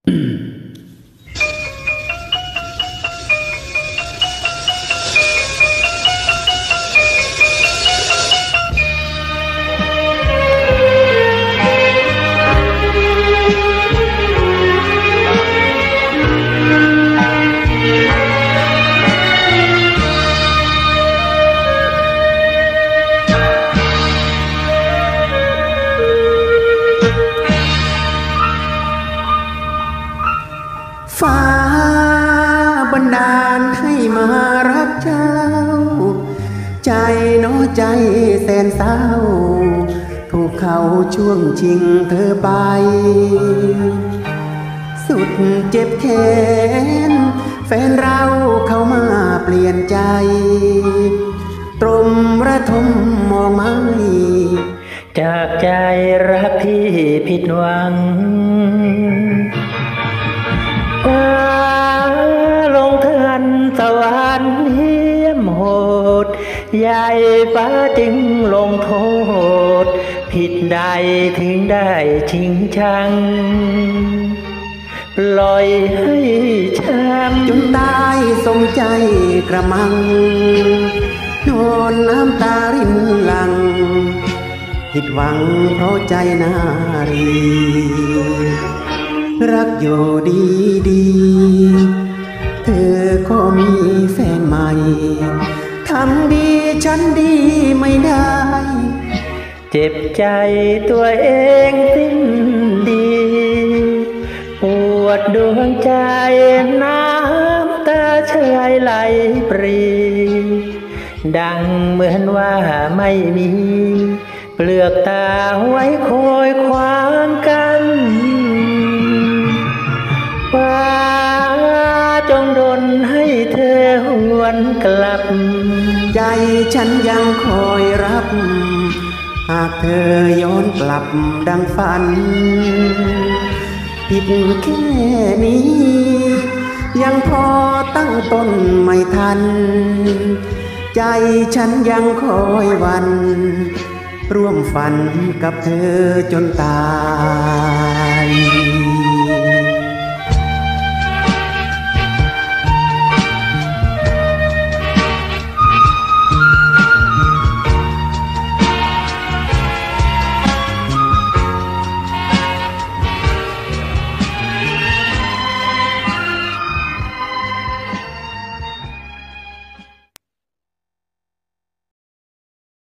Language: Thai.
ฟ้าบันดาลให้มารักเจ้าใจน้อใจแสนเศร้าถูกเขาช่วงชิงเธอไปสุดเจ็บแค้นแฟนเราเข้ามาเปลี่ยนใจตรมระทมมองไม่จากใจรักที่ผิดหวังลงทันสวรรค์เหี้ยมโหดใหญ่ฟ้าจึงลงโทษผิดใดถึงได้ชิงชังปล่อยให้ช้ำจนตายสมใจกระมังนอนน้ำตารินหลังผิดหวังเพราะใจนารีรักอยู่ดีดีเธอก็มีแฟนใหม่ทำดีฉันดีไม่ได้เจ็บใจตัวเองสิ้นดีปวดดวงใจน้ำตาเชยไหลปรีดังเหมือนว่าไม่มีเปลือกตาไว้คอยขวางกันฟ้าจงดลให้เธอหวนกลับใจฉันยังคอยรับหากเธอย้อนกลับดังฝันผิดแค่นี้ยังพอตั้งต้นไม่ทันใจฉันยังคอยวันร่วมฝันกับเธอจนตาย